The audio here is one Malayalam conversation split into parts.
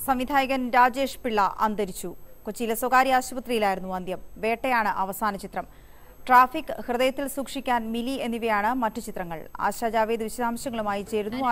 സംവിധായകൻ രാജേഷ് പിള്ള അന്തരിച്ചു. കൊച്ചിയിലെ സ്വകാര്യ ആശുപത്രിയിലായിരുന്നു അന്ത്യം. വേട്ടയാണ് അവസാന ചിത്രം. ട്രാഫിക്, ഹൃദയത്തിൽ സൂക്ഷിക്കാൻ, മിലി എന്നിവയാണ് മറ്റു ചിത്രങ്ങൾ. ആശ ജാവേദ് വിശദാംശങ്ങളുമായി ചേരുന്നു.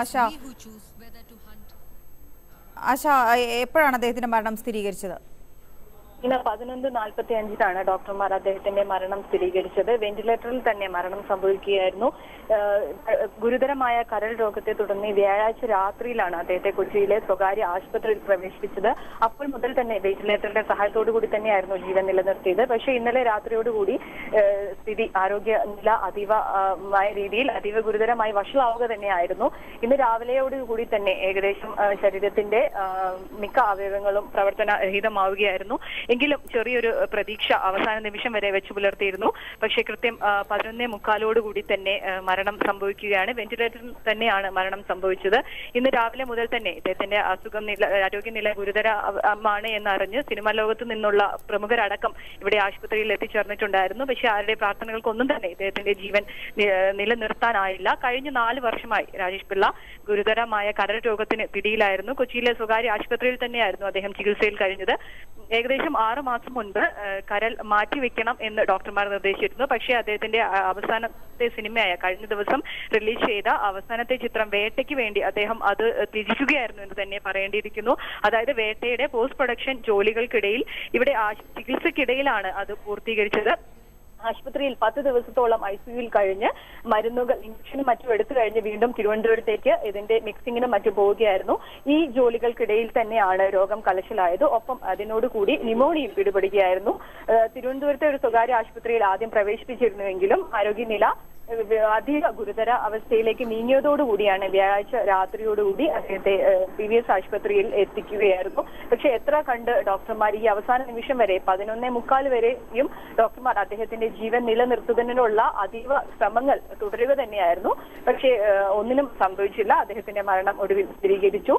ആശ, എപ്പോഴാണ് അദ്ദേഹത്തിന്റെ മരണം സ്ഥിരീകരിച്ചത്? ഇന്ന് 11:45 ഡോക്ടർമാർ അദ്ദേഹത്തിന്റെ മരണം സ്ഥിരീകരിച്ചത്. വെന്റിലേറ്ററിൽ തന്നെ മരണം സംഭവിക്കുകയായിരുന്നു. ഗുരുതരമായ കരൾ രോഗത്തെ തുടർന്ന് വ്യാഴാഴ്ച രാത്രിയിലാണ് അദ്ദേഹത്തെ കൊച്ചിയിലെ സ്വകാര്യ ആശുപത്രിയിൽ പ്രവേശിപ്പിച്ചത്. അപ്പോൾ മുതൽ തന്നെ വെന്റിലേറ്ററിന്റെ സഹായത്തോടു കൂടി തന്നെയായിരുന്നു ജീവൻ നിലനിർത്തിയത്. പക്ഷേ ഇന്നലെ രാത്രിയോടുകൂടി സ്ഥിതി ആരോഗ്യനില അതീവ ഗുരുതരമായി വഷളാവുക തന്നെയായിരുന്നു. ഇന്ന് രാവിലെയോടുകൂടി തന്നെ ഏകദേശം ശരീരത്തിന്റെ മിക്ക അവയവങ്ങളും പ്രവർത്തനരഹിതമാവുകയായിരുന്നു. എങ്കിലും ചെറിയൊരു പ്രതീക്ഷ അവസാന നിമിഷം വരെ വെച്ചു പുലർത്തിയിരുന്നു. പക്ഷേ കൃത്യം 11:45 തന്നെ മരണം സംഭവിക്കുകയാണ്. വെന്റിലേറ്ററിൽ തന്നെയാണ് മരണം സംഭവിച്ചത്. ഇന്ന് രാവിലെ മുതൽ തന്നെ ഇദ്ദേഹത്തിന്റെ ആരോഗ്യനില ഗുരുതരമാണ് എന്നറിഞ്ഞ് സിനിമാ ലോകത്തു നിന്നുള്ള പ്രമുഖരടക്കം ഇവിടെ ആശുപത്രിയിൽ എത്തിച്ചേർന്നിട്ടുണ്ടായിരുന്നു. പക്ഷേ ആരുടെ പ്രാർത്ഥനകൾക്കൊന്നും തന്നെ ഇദ്ദേഹത്തിന്റെ ജീവൻ നിലനിർത്താനായില്ല. കഴിഞ്ഞ 4 വർഷമായി രാജേഷ് പിള്ള ഗുരുതരമായ കരൾ രോഗത്തിന് പിടിയിലായിരുന്നു. കൊച്ചിയിലെ സ്വകാര്യ ആശുപത്രിയിൽ തന്നെയായിരുന്നു അദ്ദേഹം ചികിത്സയിൽ കഴിഞ്ഞത്. ഏകദേശം 6 മാസം മുൻപ് കരൾ മാറ്റിവെക്കണം എന്ന് ഡോക്ടർമാർ നിർദ്ദേശിച്ചിരുന്നു. പക്ഷേ അദ്ദേഹത്തിന്റെ അവസാനത്തെ സിനിമയായ കഴിഞ്ഞ ദിവസം റിലീസ് ചെയ്ത അവസാനത്തെ ചിത്രം വേട്ടയ്ക്ക് വേണ്ടി അദ്ദേഹം അത് ത്യജിക്കുകയായിരുന്നു എന്ന് തന്നെ പറയേണ്ടിയിരിക്കുന്നു. അതായത് വേട്ടയുടെ പോസ്റ്റ് പ്രൊഡക്ഷൻ ജോലികൾക്കിടയിൽ ഇവിടെ ചികിത്സക്കിടയിലാണ് അത് പൂർത്തീകരിച്ചത്. ആശുപത്രിയിൽ 10 ദിവസത്തോളം ICUവിൽ കഴിഞ്ഞ് മരുന്നുകൾ ഇഞ്ചക്ഷനും മറ്റും എടുത്തു കഴിഞ്ഞ് വീണ്ടും തിരുവനന്തപുരത്തേക്ക് ഇതിന്റെ മിക്സിങ്ങിനും മറ്റും പോവുകയായിരുന്നു. ഈ ജോലികൾക്കിടയിൽ തന്നെയാണ് രോഗം കലശലായത്. ഒപ്പം അതിനോടുകൂടി ന്യൂമോണിയയും പിടിപെടുകയായിരുന്നു. തിരുവനന്തപുരത്തെ ഒരു സ്വകാര്യ ആശുപത്രിയിൽ ആദ്യം പ്രവേശിപ്പിച്ചിരുന്നുവെങ്കിലും ആരോഗ്യനില അതീവ ഗുരുതര അവസ്ഥയിലേക്ക് നീങ്ങിയതോടുകൂടിയാണ് വ്യാഴാഴ്ച രാത്രിയോടുകൂടി അദ്ദേഹത്തെ PVS ആശുപത്രിയിൽ എത്തിക്കുകയായിരുന്നു. പക്ഷെ എത്ര കണ്ട് ഡോക്ടർമാർ ഈ അവസാന നിമിഷം വരെ 11:45 വരെയും ഡോക്ടർമാർ അദ്ദേഹത്തിന്റെ ജീവൻ നിലനിർത്തുന്നതിനുള്ള അതീവ ശ്രമങ്ങൾ തുടരുക തന്നെയായിരുന്നു. പക്ഷേ ഒന്നിനും സംഭവിച്ചില്ല. അദ്ദേഹത്തിന്റെ മരണം ഒടുവിൽ സ്ഥിരീകരിച്ചു.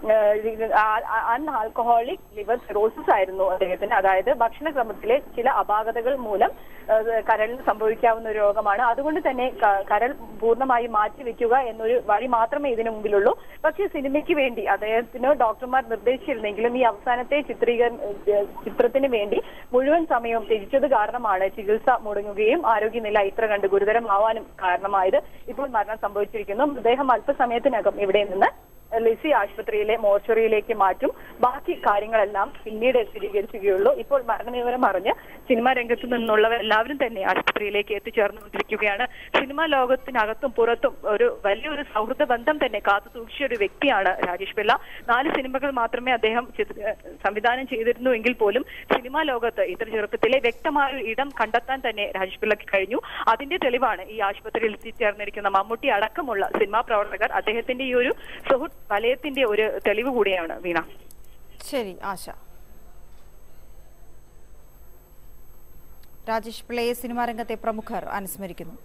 ആൽക്കഹോളിക് ലിവർ സിറോസിസ് ആയിരുന്നു അദ്ദേഹത്തിന്. അതായത് ഭക്ഷണക്രമത്തിലെ ചില അപാകതകൾ മൂലം കരളിന് സംഭവിക്കാവുന്ന ഒരു രോഗമാണ്. അതുകൊണ്ട് തന്നെ കരൾ പൂർണ്ണമായി മാറ്റിവെക്കുക എന്നൊരു വഴി മാത്രമേ ഇതിനു മുമ്പിലുള്ളൂ. പക്ഷേ സിനിമയ്ക്ക് വേണ്ടി അദ്ദേഹത്തിന് ഡോക്ടർമാർ നിർദ്ദേശിച്ചിരുന്നെങ്കിലും ഈ അവസാനത്തെ ചിത്രത്തിന് വേണ്ടി മുഴുവൻ സമയവും ത്യജിച്ചത് കാരണമാണ് ചികിത്സ മുടങ്ങുകയും ആരോഗ്യനില ഇത്ര കണ്ട് ഗുരുതരമാവാനും കാരണമായത്. ഇപ്പോൾ മരണം സംഭവിച്ചിരിക്കുന്നു. അദ്ദേഹം അല്പസമയത്തിനകം ഇവിടെ നിന്ന് ലിസി ആശുപത്രിയിലെ മോർച്ചറിയിലേക്ക് മാറ്റും. ബാക്കി കാര്യങ്ങളെല്ലാം പിന്നീട് സ്ഥിരീകരിക്കുകയുള്ളൂ. ഇപ്പോൾ മരണവിവരം അറിഞ്ഞ് സിനിമാ രംഗത്തു നിന്നുള്ളവരെല്ലാവരും തന്നെ ആശുപത്രിയിലേക്ക് എത്തിച്ചേർന്നുകൊണ്ടിരിക്കുകയാണ്. സിനിമാ ലോകത്തിനകത്തും പുറത്തും ഒരു വലിയൊരു സൗഹൃദ ബന്ധം തന്നെ കാത്തു സൂക്ഷിച്ച ഒരു വ്യക്തിയാണ് രാജേഷ് പിള്ള. 4 സിനിമകൾ മാത്രമേ അദ്ദേഹം സംവിധാനം ചെയ്തിരുന്നുവെങ്കിൽ പോലും സിനിമാ ലോകത്ത് ഇത്ര ചെറുപ്പത്തിലെ വ്യക്തമായ ഒരു ഇടം കണ്ടെത്താൻ തന്നെ രാജേഷ് പിള്ളയ്ക്ക് കഴിഞ്ഞു. അതിന്റെ തെളിവാണ് ഈ ആശുപത്രിയിൽ എത്തിച്ചേർന്നിരിക്കുന്ന മമ്മൂട്ടി അടക്കമുള്ള സിനിമാ പ്രവർത്തകർ. അദ്ദേഹത്തിന്റെ ഈ ഒരു സുഹൃത്ത് വലയത്തിന്റെ ഒരു തെളിവ് കൂടിയാണ് വീണ. ശരി ആശ. രാജേഷ് പിള്ളയെ സിനിമാ രംഗത്തെ പ്രമുഖർ അനുസ്മരിക്കുന്നു.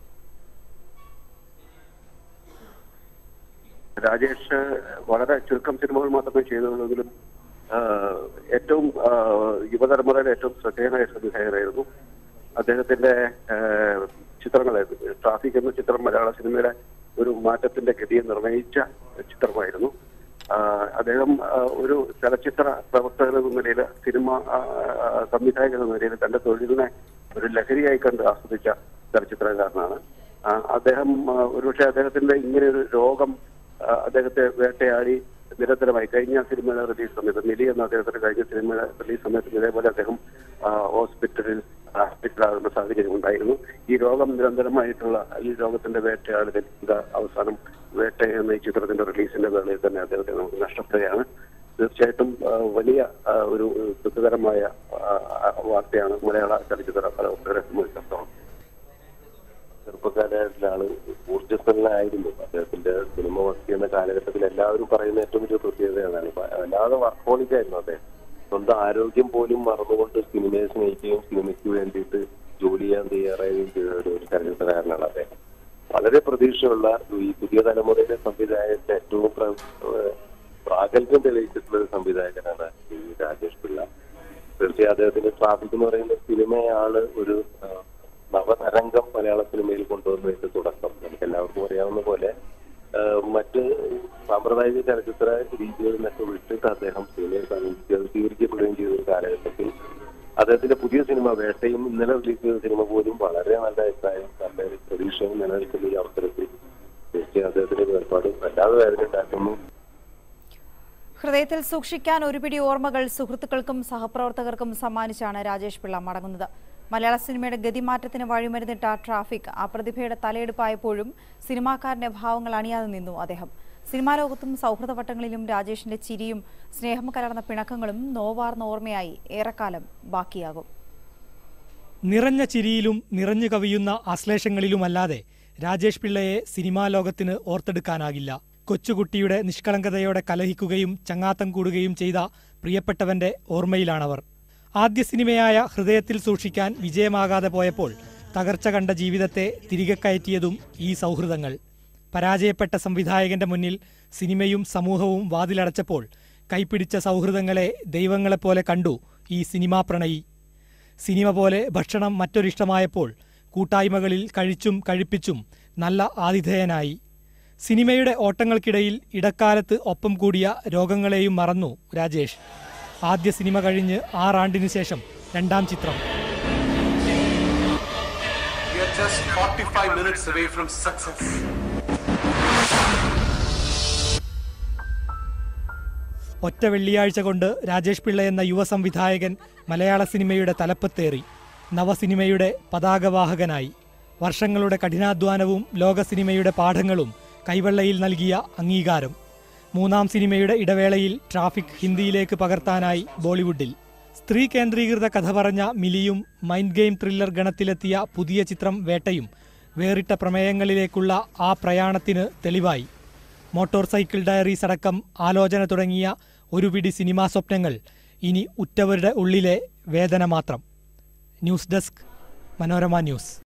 രാജേഷ് വളരെ ചുരുക്കം സിനിമകൾ മാത്രമേ ചെയ്തുള്ളെങ്കിലും ഏറ്റവും യുവതലമുറയിലെ ഏറ്റവും ശ്രദ്ധേയനായ സംവിധായകനായിരുന്നു. അദ്ദേഹത്തിന്റെ ചിത്രങ്ങളായിരുന്നു. ട്രാഫിക് എന്ന ചിത്രം മലയാള സിനിമയുടെ ഒരു മാറ്റത്തിന്റെ ഗതിയെ നിർണയിച്ച ചിത്രമായിരുന്നു. അദ്ദേഹം ഒരു ചലച്ചിത്ര പ്രവർത്തകൻ എന്ന നിലയിൽ, സിനിമ സംവിധായകൻ എന്ന നിലയിൽ തന്റെ തൊഴിലിനെ ഒരു ലഹരിയായി കണ്ട് ആസ്വദിച്ച ചലച്ചിത്രകാരനാണ് അദ്ദേഹം. ഒരുപക്ഷെ അദ്ദേഹത്തിന്റെ ഇങ്ങനെയൊരു രോഗം അദ്ദേഹത്തെ വേട്ടയാടി നിരന്തരമായി കഴിഞ്ഞ സിനിമയുടെ റിലീസ് സമയത്ത് മിലി എന്ന അദ്ദേഹത്തിന്റെ കഴിഞ്ഞ സിനിമയുടെ റിലീസ് സമയത്ത് ഇതേപോലെ അദ്ദേഹം ഹോസ്പിറ്റലാകുന്ന സാഹചര്യം ഉണ്ടായിരുന്നു. ഈ രോഗം നിരന്തരമായിട്ടുള്ള ഈ രോഗത്തിന്റെ വേട്ടയാടൽ അവസാനം വേട്ട എന്ന ഈ ചിത്രത്തിന്റെ റിലീസിന്റെ വേളയിൽ തന്നെ അദ്ദേഹത്തെ നമുക്ക് നഷ്ടപ്പെടുകയാണ്. തീർച്ചയായിട്ടും വലിയ ഒരു ദുഃഖകരമായ വാർത്തയാണ് മലയാള ചലച്ചിത്ര പ്രവർത്തകരെ സംബന്ധിച്ചിടത്തോളം. ചെറുപ്പക്കാരായിട്ടുള്ള ആള് ഊർജ്ജസ്വലനായിരുന്നു. അദ്ദേഹത്തിന്റെ സിനിമ വർക്ക് ചെയ്യുന്ന കാലഘട്ടത്തിൽ എല്ലാവരും പറയുന്ന ഏറ്റവും വലിയ പ്രത്യേകതയാണ് വല്ലാതെ വർക്കോളിക്കായിരുന്നു അദ്ദേഹം. സ്വന്തം ആരോഗ്യം പോലും മറന്നുകൊണ്ട് സിനിമയെ സ്നേഹിക്കുകയും സിനിമയ്ക്ക് വേണ്ടിയിട്ട് ജോലി ചെയ്യാൻ തയ്യാറാവുകയും ചെയ്ത ഒരു ചലച്ചിത്രകാരനാണ് അദ്ദേഹം. വളരെ പ്രതീക്ഷയുള്ള ഈ പുതിയ തലമുറയിലെ സംവിധായകന്റെ ഏറ്റവും പ്രാഗൽഭ്യം തെളിയിച്ചിട്ടുള്ള ഒരു സംവിധായകനാണ് ഈ രാജേഷ് പിള്ള. തീർച്ചയായും അദ്ദേഹത്തിന്റെ ട്രാഫിക് എന്ന് പറയുന്ന സിനിമയാണ് ഒരു നവതരംഗം മലയാള സിനിമയിൽ കൊണ്ടുവന്നതിന്റെ തുടക്കം. നമുക്ക് എല്ലാവർക്കും അറിയാവുന്ന പോലെ മറ്റ് സാമ്പ്രദായിക ചലച്ചിത്ര രീതികളിൽ നിന്നൊക്കെ വിട്ടിട്ട് അദ്ദേഹം സിനിമയിൽ സ്വീകരിക്കപ്പെടുകയും ചെയ്ത ഒരു കാലഘട്ടത്തിൽ അദ്ദേഹത്തിന്റെ പുതിയ സിനിമ വേട്ടയും ഇന്നലെ റിലീസ് ചെയ്ത സിനിമ പോലും വളരെ നല്ല അഭിപ്രായം, നല്ല പ്രതീക്ഷയും നിലനിൽക്കുന്ന ഈ അവസരത്തിൽ തീർച്ചയായും അദ്ദേഹത്തിന്റെ വേർപാട് വല്ലാതെ വേദന ഉണ്ടാക്കുന്നു. ഹൃദയത്തിൽ സൂക്ഷിക്കാൻ ഒരു പിടി ഓർമ്മകൾ സുഹൃത്തുക്കൾക്കും സഹപ്രവർത്തകർക്കും സമ്മാനിച്ചാണ് രാജേഷ് പിള്ള മടങ്ങുന്നത്. മലയാള സിനിമയുടെ ഗതിമാറ്റത്തിന് വഴിമരുന്നിട്ട ട്രാഫിക് അപ്രതിഭയുടെ തലയെടുപ്പായപ്പോഴും സിനിമാക്കാരന്റെ ഭാവങ്ങൾ അണിയാതെ നിന്നു അദ്ദേഹം. സിനിമാ ലോകത്തും സൗഹൃദ വട്ടങ്ങളിലും രാജേഷിന്റെ ചിരിയും സ്നേഹം കലർന്ന പിണക്കങ്ങളും നോവാർന്ന ഓർമ്മയായി ഏറെക്കാലം ബാക്കിയാകും. നിറഞ്ഞ ചിരിയിലും നിറഞ്ഞു കവിയുന്ന ആശ്ലേഷങ്ങളിലുമല്ലാതെ രാജേഷ് പിള്ളയെ സിനിമാ ലോകത്തിന് ഓർത്തെടുക്കാനാകില്ല. കൊച്ചുകുട്ടിയുടെ നിഷ്കളങ്കതയോടെ കലഹിക്കുകയും ചങ്ങാത്തം കൂടുകയും ചെയ്ത പ്രിയപ്പെട്ടവന്റെ ഓർമ്മയിലാണവർ. ആദ്യ സിനിമയായ ഹൃദയത്തിൽ സൂക്ഷിക്കാൻ വിജയമാകാതെ പോയപ്പോൾ തകർച്ച കണ്ട ജീവിതത്തെ തിരികെ കയറ്റിയതും ഈ സൗഹൃദങ്ങൾ. പരാജയപ്പെട്ട സംവിധായകന്റെ മുന്നിൽ സിനിമയും സമൂഹവും വാതിലടച്ചപ്പോൾ കൈപ്പിടിച്ച സൗഹൃദങ്ങളെ ദൈവങ്ങളെപ്പോലെ കണ്ടു ഈ സിനിമാ പ്രണയി. സിനിമ പോലെ ഭക്ഷണം മറ്റൊരിഷ്ടമായപ്പോൾ കൂട്ടായ്മകളിൽ കഴിച്ചും കഴിപ്പിച്ചും നല്ല ആതിഥേയനായി. സിനിമയുടെ ഓട്ടങ്ങൾക്കിടയിൽ ഇടക്കാലത്ത് ഒപ്പം കൂടിയ രോഗങ്ങളെയും മറന്നു രാജേഷ്. ആദ്യ സിനിമ കഴിഞ്ഞ് 6 ആണ്ടിനു ശേഷം രണ്ടാം ചിത്രം. ഒറ്റ വെള്ളിയാഴ്ച കൊണ്ട് രാജേഷ് പിള്ള എന്ന യുവ സംവിധായകൻ മലയാള സിനിമയുടെ തലപ്പത്തേറി. നവസിനിമയുടെ പതാകവാഹകനായി. വർഷങ്ങളുടെ കഠിനാധ്വാനവും ലോക സിനിമയുടെ പാഠങ്ങളും കൈവെള്ളയിൽ നൽകിയ അംഗീകാരം. 3-ാം സിനിമയുടെ ഇടവേളയിൽ ട്രാഫിക് ഹിന്ദിയിലേക്ക് പകർത്താനായി ബോളിവുഡിൽ. സ്ത്രീ കേന്ദ്രീകൃത കഥ പറഞ്ഞ മിലിയും മൈൻഡ് ഗെയിം ത്രില്ലർ ഗണത്തിലെത്തിയ പുതിയ ചിത്രം വേട്ടയും വേറിട്ട പ്രമേയങ്ങളിലേക്കുള്ള ആ പ്രയാണത്തിന് തെളിവായി. മോട്ടോർ സൈക്കിൾ ഡയറീസ് അടക്കം ആലോചന തുടങ്ങിയ ഒരു പിടി സിനിമാ സ്വപ്നങ്ങൾ ഇനി ഉറ്റവരുടെ ഉള്ളിലെ വേദന മാത്രം. News desk, Manorama news.